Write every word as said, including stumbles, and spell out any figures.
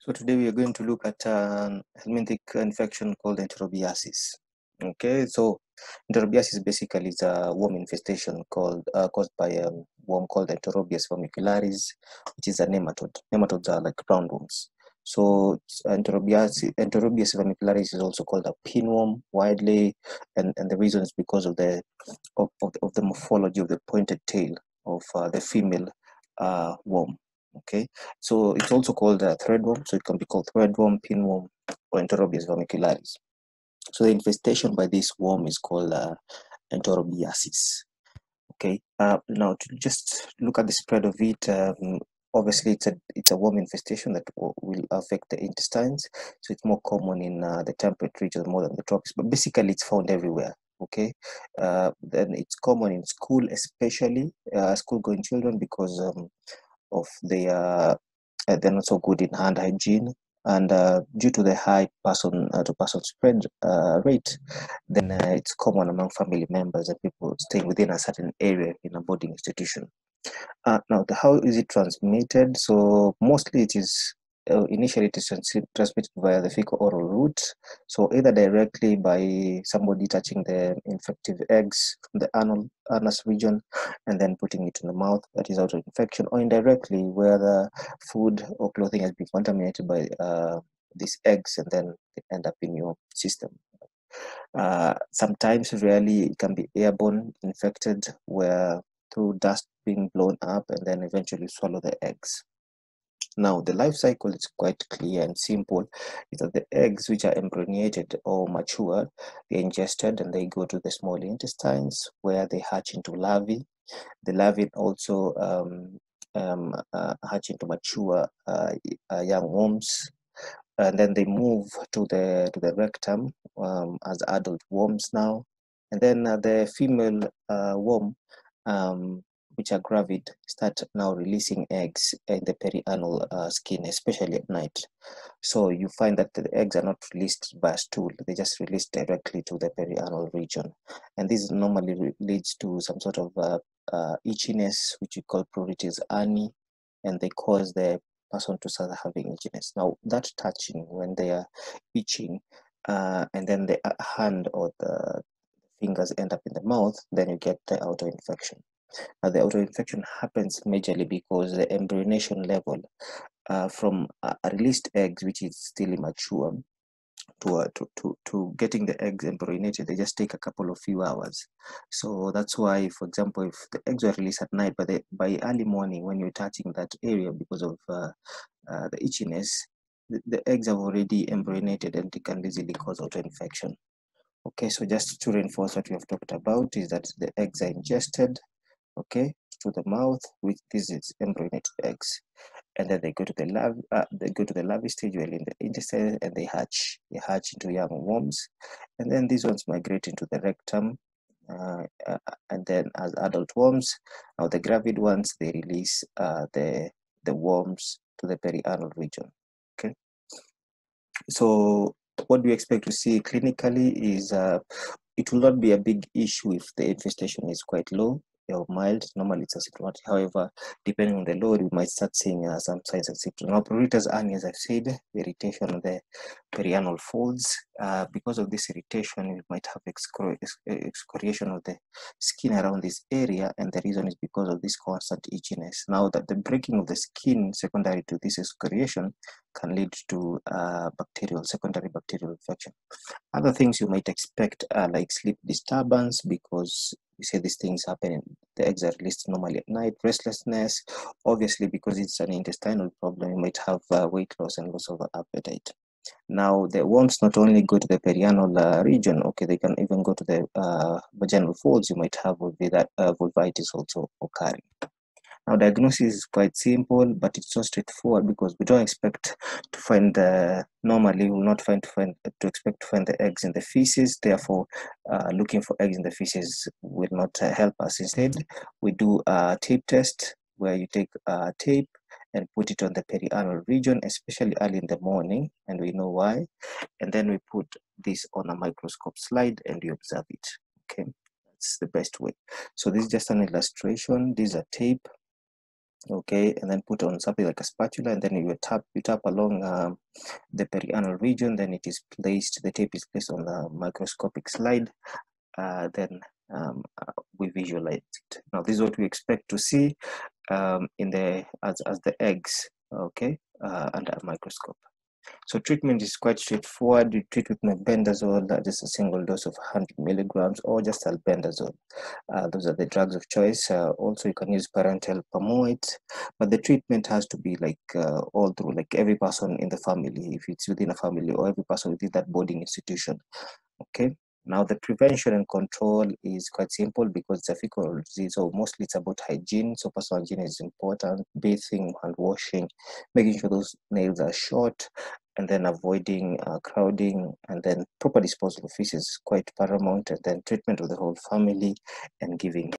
So today we are going to look at an helminthic infection called Enterobiasis. Okay, so Enterobiasis basically is a worm infestation called uh, caused by a worm called Enterobias vermicularis, which is a nematode. Nematodes are like roundworms. So Enterobiasis, Enterobias vermicularis is also called a pinworm widely, and, and the reason is because of the of, of, the, of the morphology of the pointed tail of uh, the female uh, worm. Okay, so it's also called a threadworm, so it can be called threadworm, pinworm, or Enterobias vermicularis. So the infestation by this worm is called uh, Enterobiasis. Okay, uh, now to just look at the spread of it, um, obviously it's a it's a worm infestation that will affect the intestines, so it's more common in uh, the temperate regions more than the tropics, but basically it's found everywhere. Okay, uh, then it's common in school, especially uh, school-going children, because um, of their uh, they're not so good in hand hygiene, and uh, due to the high person uh, to person spread uh, rate, then uh, it's common among family members and people staying within a certain area in a boarding institution. Uh, now, the, how is it transmitted? So mostly it is uh, initially it is transmitted via the fecal oral route. So either directly by somebody touching the infective eggs from the anal anus region and then putting it in the mouth, that is auto infection, or indirectly where the food or clothing has been contaminated by uh, these eggs and then they end up in your system. Uh, sometimes, rarely, it can be airborne infected, where through dust being blown up and then eventually swallow the eggs. Now, the life cycle is quite clear and simple. Is that the eggs, which are embryonated or mature, they're ingested and they go to the small intestines where they hatch into larvae. The larvae also um, um, uh, hatch into mature uh, uh, young worms, and then they move to the to the rectum um, as adult worms now, and then uh, the female uh, worm, um, which are gravid, start now releasing eggs in the perianal uh, skin, especially at night. So you find that the eggs are not released by a stool; they just released directly to the perianal region, and this normally leads to some sort of uh, uh, itchiness, which we call pruritus ani, and they cause the person to start having itchiness. Now, that touching when they are itching, uh, and then the hand or the fingers end up in the mouth, then you get the auto infection. Now, the auto infection happens majorly because the embryonation level uh, from a released eggs, which is still immature, to, uh, to, to, to getting the eggs embryonated, they just take a couple of few hours. So that's why, for example, if the eggs are released at night, but they, by early morning when you're touching that area because of uh, uh, the itchiness, the, the eggs have already embryonated and it can easily cause auto-infection. Okay, so just to reinforce what we have talked about is that the eggs are ingested, okay, to the mouth with these embryonated eggs, and then they go to the larvae, uh, they go to the larvae stage where in the intestine, and they hatch. They hatch into young worms, and then these ones migrate into the rectum, uh, uh, and then as adult worms. Now the gravid ones, they release uh, the the worms to the perianal region. Okay, so what do you expect to see clinically is uh, it will not be a big issue if the infestation is quite low or mild. Normally it's asymptomatic. However, depending on the load, we might start seeing uh, some signs and symptoms. Now, pruritus ani, as I've said, the irritation of the perianal folds. Uh, because of this irritation, we might have excor excoriation of the skin around this area, and the reason is because of this constant itchiness. Now, that the breaking of the skin secondary to this excoriation can lead to uh, bacterial, secondary bacterial infection. Other things you might expect are like sleep disturbance, because we say these things happen, the eggs are released normally at night, restlessness, obviously because it's an intestinal problem, you might have uh, weight loss and loss of appetite. Now, the worms not only go to the perianal uh, region, okay, they can even go to the uh, vaginal folds. You might have vulvi uh, vulvitis also occurring. Now, diagnosis is quite simple, but it's so straightforward because we don't expect to find the, normally we will not find to find to expect to find the eggs in the feces. Therefore, uh, looking for eggs in the feces will not uh, help us. Instead, we do a tape test where you take a tape and put it on the perianal region, especially early in the morning, and we know why. And then we put this on a microscope slide and we observe it. Okay, that's the best way. So this is just an illustration. These are tape. okay, and then put on something like a spatula, and then you tap you tap along um, the perianal region. Then it is placed. The tape is placed on the microscopic slide. Uh, then um, uh, we visualize it. Now this is what we expect to see um, in the as as the eggs. Okay, uh, under a microscope. So treatment is quite straightforward. You treat with mebendazole, uh, just a single dose of one hundred milligrams, or just albendazole. Uh, those are the drugs of choice. Uh, also, you can use parenteral palmoate, but the treatment has to be like uh, all through, like every person in the family, if it's within a family, or every person within that boarding institution. Okay. Now the prevention and control is quite simple because it's a fecal disease, so mostly it's about hygiene. So personal hygiene is important, bathing, hand washing, making sure those nails are short, and then avoiding uh, crowding, and then proper disposal of feces is quite paramount, and then treatment of the whole family and giving